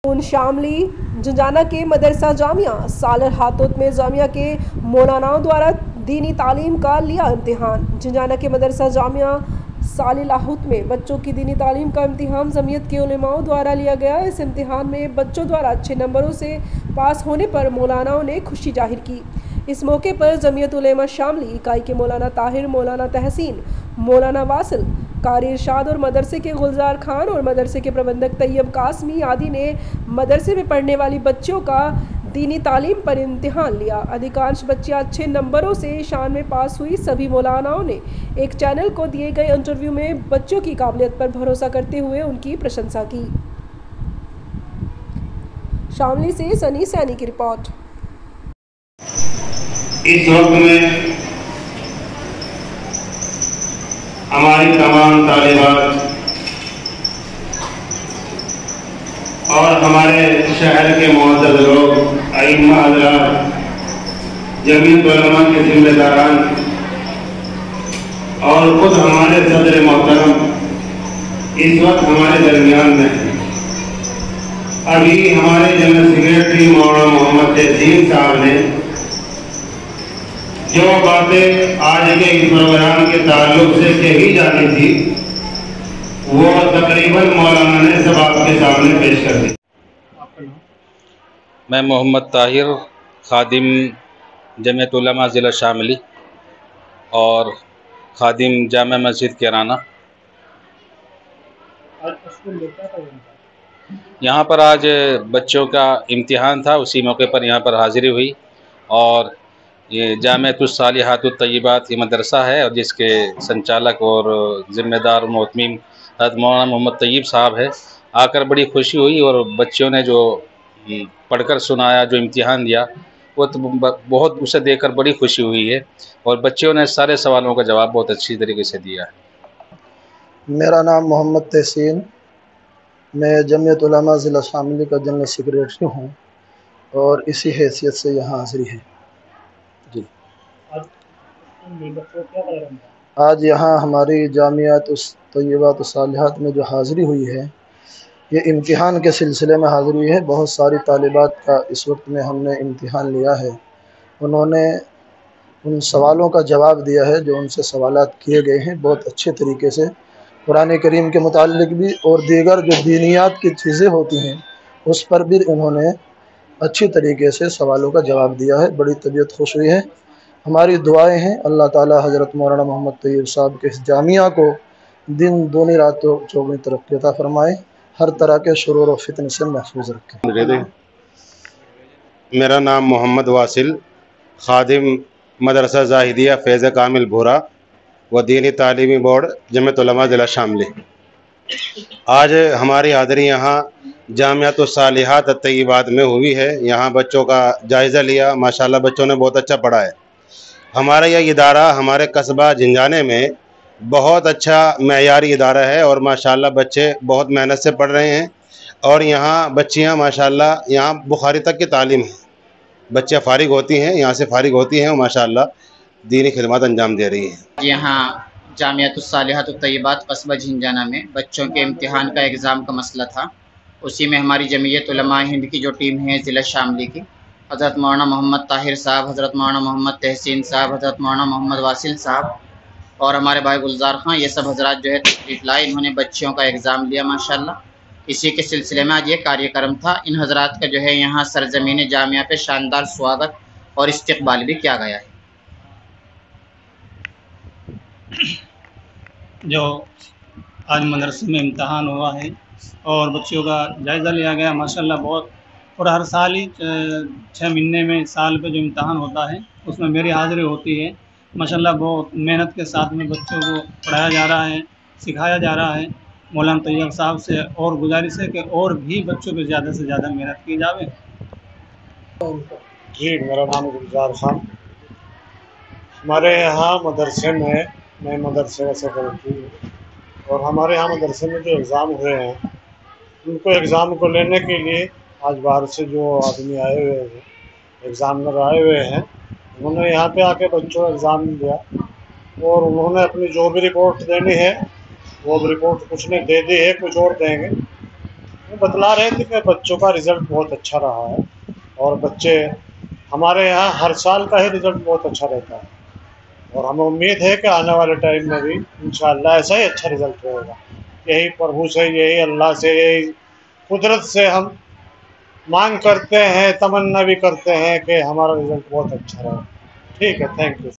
شاملی جنجانہ کے مدرسہ جامعہ سالر ہاتھوت میں جامعہ کے مولاناؤں دوارا دینی تعلیم کا لیا امتحان۔ جنجانہ کے مدرسہ جامعہ سالر ہاتھوت میں بچوں کی دینی تعلیم کا امتحان جمعیت کے علماء دوارا لیا گیا۔ اس امتحان میں بچوں دوارا اچھے نمبروں سے پاس ہونے پر مولاناؤں نے خوشی ظاہر کی۔ اس موقع پر جمعیت علماء شاملی اکائی کے مولانا طاہر، مولانا تحسین، مولانا واصل، قاری ارشاد اور مدرسے کے گلزار خان اور مدرسے کے پربندھک طیب قاسمی آدی نے مدرسے میں پڑھنے والی بچیوں کا دینی تعلیم پر امتحان لیا۔ ادھیکانش بچیاں اچھے نمبروں سے شان میں پاس ہوئی۔ سبھی مولاناؤں نے ایک چینل کو دیے گئے انٹرویو میں بچوں کی قابلیت پر بھروسہ کرتے ہوئے ان کی پرشنسا کی۔ شاملی سے سنی سینی کی رپورٹ۔ اس وقت میں ہماری تمام طالبات اور ہمارے شہر کے معزز لوگ، ائمہ حضرات، جمعیت علماء کے ذمہ داران اور خود ہمارے صدر محترم اس وقت ہمارے درمیان میں ہیں۔ ابھی ہمارے جنرل سیکریٹری مولانا محمد تحسین صاحب نے جو باتیں آج کے اس پروگرام کے تعلق سے کہی جانی تھی وہ تقریباً مولانا نے سب آپ کے سامنے پیش کر دی۔ میں محمد طاہر، خادم جمعیت علماء ضلع شاملی اور خادم جامع مسجد کیرانہ۔ یہاں پر آج بچوں کا امتحان تھا، اسی موقع پر یہاں پر حاضری ہوئی، اور یہ جامعۃ الصالحات الطیبات یہ مدرسہ ہے اور جس کے سنچالک اور ذمہ دار محتمم حضرت مولانا محمد طیب صاحب ہے۔ آ کر بڑی خوشی ہوئی، اور بچوں نے جو پڑھ کر سنایا، جو امتحان دیا، وہ تو بہت اسے دیکھ کر بڑی خوشی ہوئی ہے، اور بچوں نے سارے سوالوں کا جواب بہت اچھی طریقے سے دیا ہے۔ میرا نام محمد تحسین، میں جمعیت علماء ضلع شاملی کا جنرل سیکریٹری ہوں اور اسی حیثیت سے یہاں حاضری ہے۔ جی، آج یہاں ہماری جامعات طیبات الصالحات میں جو حاضری ہوئی ہے، یہ امتحان کے سلسلے میں حاضری ہوئی ہے۔ بہت ساری طالبات کا اس وقت میں ہم نے امتحان لیا ہے۔ انہوں نے ان سوالوں کا جواب دیا ہے جو ان سے سوالات کیے گئے ہیں، بہت اچھے طریقے سے قرآن کریم کے متعلق بھی، اور دیگر جو دینیات کی چیزیں ہوتی ہیں اس پر بھی انہوں نے اچھی طریقے سے سوالوں کا جواب دیا ہے۔ بڑی طبیعت خوش ہوئی ہے۔ ہماری دعائیں ہیں اللہ تعالیٰ حضرت مولانا محمد طیب صاحب کے اس جامعہ کو دن دونی راتوں چوگنی ترقی عطا فرمائے، ہر طرح کے شرور و فتن سے محفوظ رکھیں۔ میرا نام محمد واصل، خادم مدرسہ زاہدیہ فیض کامل بھورا و دینی تعلیمی بورڈ جمعیت علماء ضلع شاملی۔ آج ہماری حاضری یہاں جامعۃ الصالحات الطیبات میں ہوئی ہے۔ یہاں بچوں کا جائزہ لیا، ماشاءاللہ بچوں نے بہت اچھا پڑھا ہے۔ ہمارا یہ ادارہ ہمارے قصبہ جنجانے میں بہت اچھا معیاری ادارہ ہے، اور ماشاءاللہ بچے بہت محنت سے پڑھ رہے ہیں، اور یہاں بچیاں ماشاءاللہ یہاں بخاری تک کی تعلیم ہے، بچیاں فارغ ہوتی ہیں، یہاں سے فارغ ہوتی ہیں، اور ماشاءاللہ دینی خدمات انجام دے رہی ہیں۔ یہاں جامعۃ الصالحات الطیبات قصبہ جھنجانہ میں بچوں کے امتحان کا ایگزام کا مسئلہ تھا، اسی میں ہماری جمعیت علماء ہند کی جو ٹیم ہے ضلع شاملی کی، حضرت مولانا محمد طاہر صاحب، حضرت مولانا محمد تحسین صاحب، حضرت مولانا محمد واصل صاحب اور ہمارے بھائی گلزار خان، یہ سب حضرات جو ہے تشریف لائے، انہوں نے بچیوں کا ایگزام لیا ماشاءاللہ۔ اسی کے سلسلے میں آج یہ کاریہ کرم تھا۔ ان حضرات کا جو ہے یہاں سرزمین جامعہ پہ شاندار سواگت اور استقبال بھی کیا گیا ہے۔ جو آج مدرسے میں امتحان ہوا ہے اور بچوں کا جائزہ لیا گیا ماشاءاللہ بہت، اور ہر سال ہی 6 مہینے میں سال پہ جو امتحان ہوتا ہے اس میں میری حاضری ہوتی ہے ماشاءاللہ۔ بہت محنت کے ساتھ میں بچوں کو پڑھایا جا رہا ہے، سکھایا جا رہا ہے۔ مولانا طیب صاحب سے اور گزارش ہے کہ اور بھی بچوں پہ زیادہ سے زیادہ محنت کی جاوے۔ جی، میرا نام گلزار خان، ہمارے یہاں مدرسے میں مدرسے کا سیکرٹری ہوں، اور ہمارے یہاں مدرسے میں جو ایگزام ہوئے ہیں ان کو ایگزام کو لینے کے لیے آج باہر سے جو آدمی آئے ہوئے ہیں، ایگزامنر آئے ہوئے ہیں، انہوں نے یہاں پہ آ کے بچوں کو ایگزام دیا، اور انہوں نے اپنی جو بھی رپورٹ دینی ہے وہ رپورٹ کچھ نے دے دی ہے، کچھ اور دیں گے۔ वो बतला रहे थे कि बच्चों का रिज़ल्ट बहुत अच्छा रहा है और बच्चे हमारे यहाँ हर साल का ही रिज़ल्ट बहुत अच्छा रहता है और हमें उम्मीद है कि आने वाले टाइम में भी इंशाअल्लाह ऐसा ही अच्छा रिज़ल्ट रहेगा। यही प्रभु से, यही अल्लाह से, यही कुदरत से हम मांग करते हैं, तमन्ना भी करते हैं कि हमारा रिज़ल्ट बहुत अच्छा रहे। ठीक है, थैंक यू।